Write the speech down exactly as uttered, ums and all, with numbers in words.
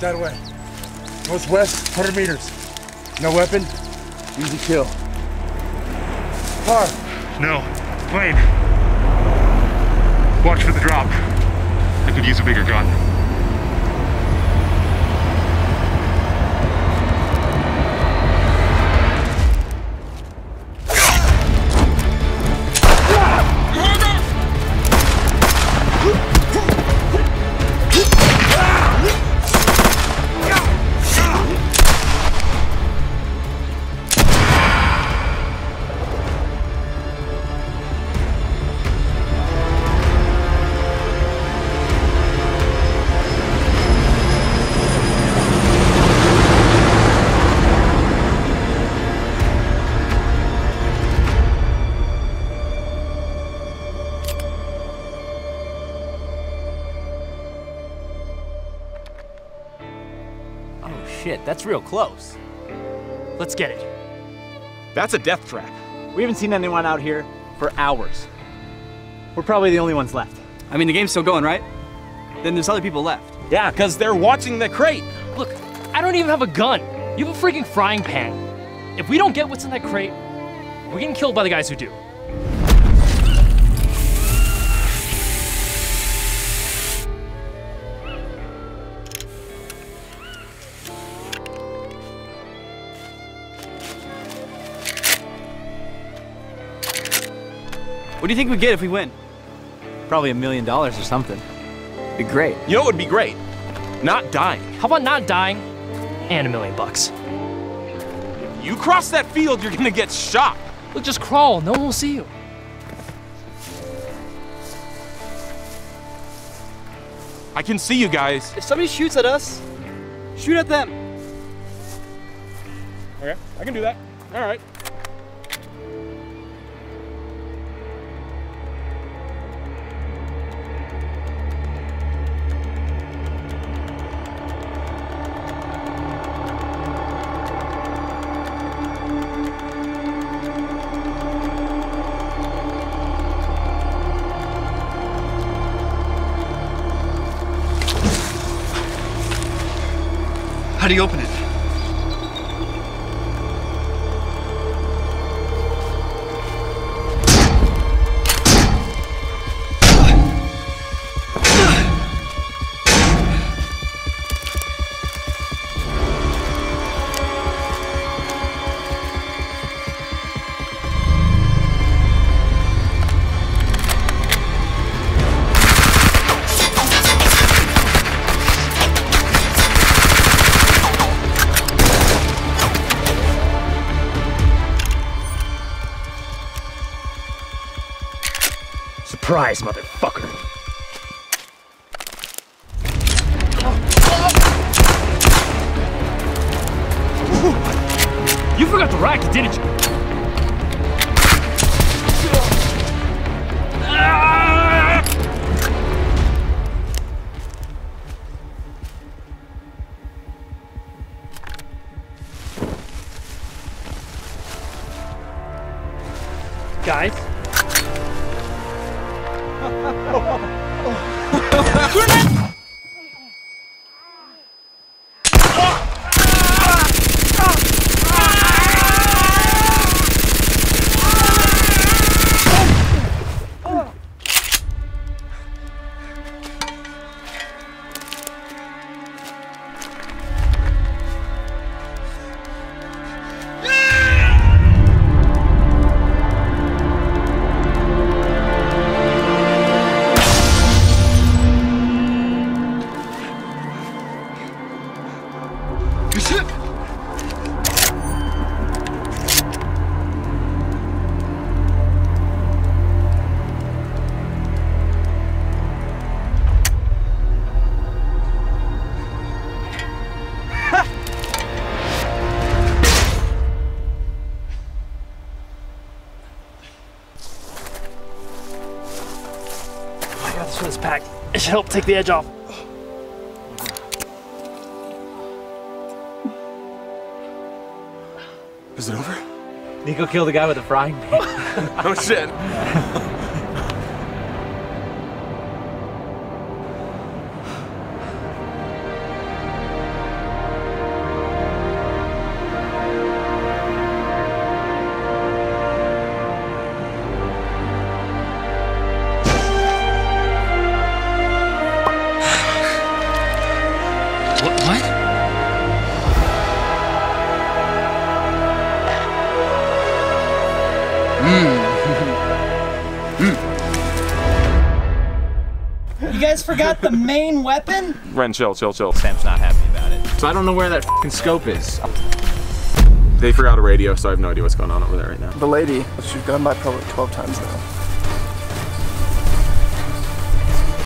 that way. Northwest, one hundred meters. No weapon, easy kill. Car. No, plane. Watch for the drop. I could use a bigger gun. Shit, that's real close. Let's get it. That's a death trap. We haven't seen anyone out here for hours. We're probably the only ones left. I mean, the game's still going, right? Then there's other people left. Yeah, because they're watching the crate. Look, I don't even have a gun. You have a freaking frying pan. If we don't get what's in that crate, we're getting killed by the guys who do. What do you think we'd get if we win? Probably a million dollars or something. Be great. You know what would be great? Not dying. How about not dying and a million bucks? If you cross that field, you're gonna get shot. Look, just crawl. No one will see you. I can see you guys. If somebody shoots at us, shoot at them. Okay, I can do that. All right. How do you open it? Surprise, motherfucker. You forgot the racket, didn't you? Guys? This one's packed. It should help take the edge off. Is it over? Nico killed the guy with a frying pan. Oh shit. You guys forgot the main weapon? Ren, chill, chill, chill. Sam's not happy about it. So I don't know where that f***ing scope is. They forgot a radio, so I have no idea what's going on over there right now. The lady, she's gone by probably twelve times now.